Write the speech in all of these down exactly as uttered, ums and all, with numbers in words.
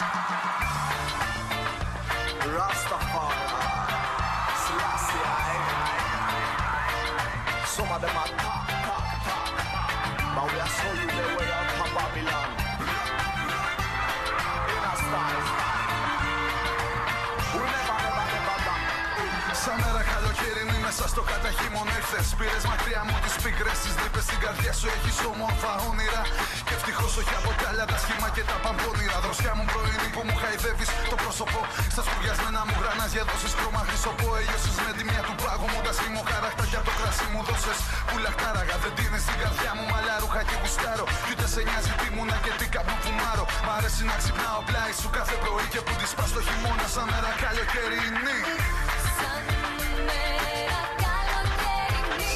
Rastafari, Selassie, some of them are talk, talk, talk, but we are so you the way out of Babylon. In a style, we never, never, never done. Σαν μέρα καλοκαιρινή μέσα στο καταχύμων ήρθες. Πήρες μακριά μου τις πίκρες, τις τρύπες στην καρδιά σου έχεις όμορφα όνειρα. Και ευτυχώς όχι από τα άλλα τα σχήμα και τα παμπώνυρα. Δροσιά μου πρωινή που μου χαϊδεύεις το πρόσωπο. Στα σκουριασμένα μου γρανάζ για δώσεις χρώμα χρυσοπό. Έλειωσες με τη μία του πάγου μου τα σήμω χαρακτά για το κρασί μου δώσες. Που λαχτάραγα δεν τίνεις στην καρδιά μου μαλλιά ρούχα και γουστάρω. Κι ούτε σε νοιάζει τι μου να και τι κάπου φουμάρω. Μ' αρέσει να ξυπνάω πλάι σου κάθε πρωί και που τη σπάς το χειμώνα σαν μέρα καλοκαιρινή. Σαν μέρα καλοκαιρινή,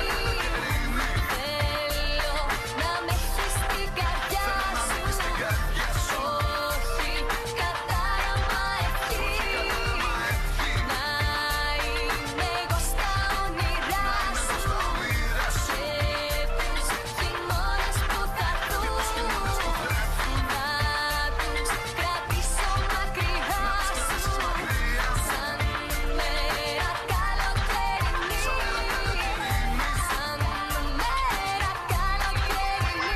θέλω να με έχεις στην καρδιά σου. Όχι κατάραμα ευχή, να είμαι εγώ στα όνειρά σου. Και τους χειμώνες που θα έρθουν, να τους κρατήσω μακριά σου. Σαν μέρα καλοκαιρινή, σαν μέρα καλοκαιρινή.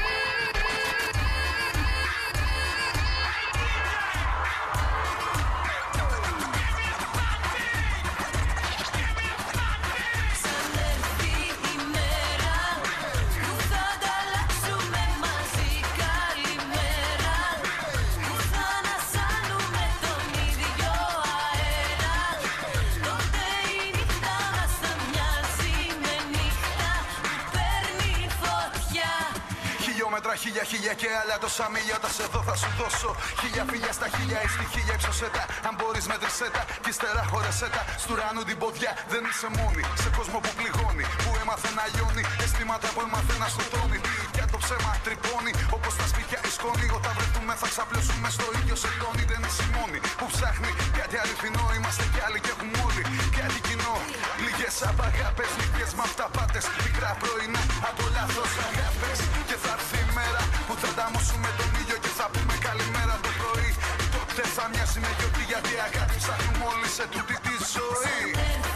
Σαν έρθει η μέρα που θα ανταλλάξουμε μαζί καλημέρα, που θα ανασάνουμε τον ίδιο αέρα, τότε η νύχτα μας θα μοιάζει με νύχτα που παίρνει φωτιά. Χιλιόμετρα, χίλια, χίλια και άλλα τόσα μίλια. Όταν σε δω θα σου δώσω χίλια φίλια στα χίλια ή στη χίλια υψωσέτα. Αν μπορείς μέτρησέ τα κι ύστερα χώρεσέ τα. Στου ουρανού την ποδιά δεν είσαι μόνη. Σε κόσμο που πληγώνει, που έμαθε να λιώνει. Αισθήματα που έμαθε να σκοτώνει. Για το ψέμα τρυπώνει, όπως τα σπίτια η σκόνη. Όταν βρεθούμε θα ξαπλώσουμε στο ίδιο σεντόνι. Δεν είσαι η μόνη που ψάχνει κάτι αληθινό. Είμαστε κι άλλοι και έχουμε όλοι κάτι κοινό. Λίγες απαγάπες, λίγες μ' αυταπάτες. Μικρά πρωινά από λάθος αγάπες. Και θα έρθει η μέρα που θα ανταμώσουμε τον ήλιο και θα πούμε καλημέρα το πρωί. Τότε θα μοιάζει με γιορτή γιατί αγάπη ψάχνουμε όλοι σε τούτη τη ζωή.